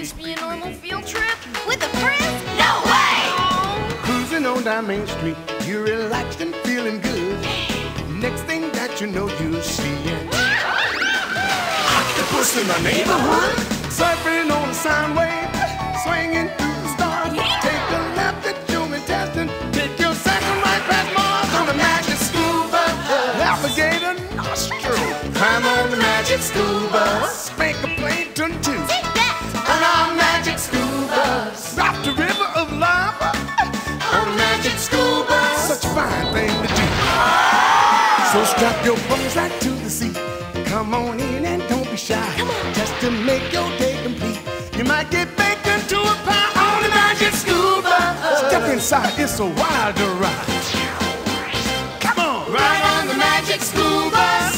this be a normal field trip? With a friend? No way! Cruising on down Main Street, you're relaxed and feeling good. Next thing that you know, you see an octopus in the neighborhood. Surfing on a sound wave, swinging through the stars. Take a left at human testing, take your second right past Mars on the magic school bus. Alligator nostril, climb on the magic school bus. Spank a plankton too. Take that! On our magic school bus. Drop the river of lava on the magic school bus. Such a fine thing to do. So strap your bones right to the seat. Come on in and don't be shy. Just to make your day complete. You might get baked into a pie on the magic school bus. Step inside, it's a wilder ride. Come on, ride on the magic school bus.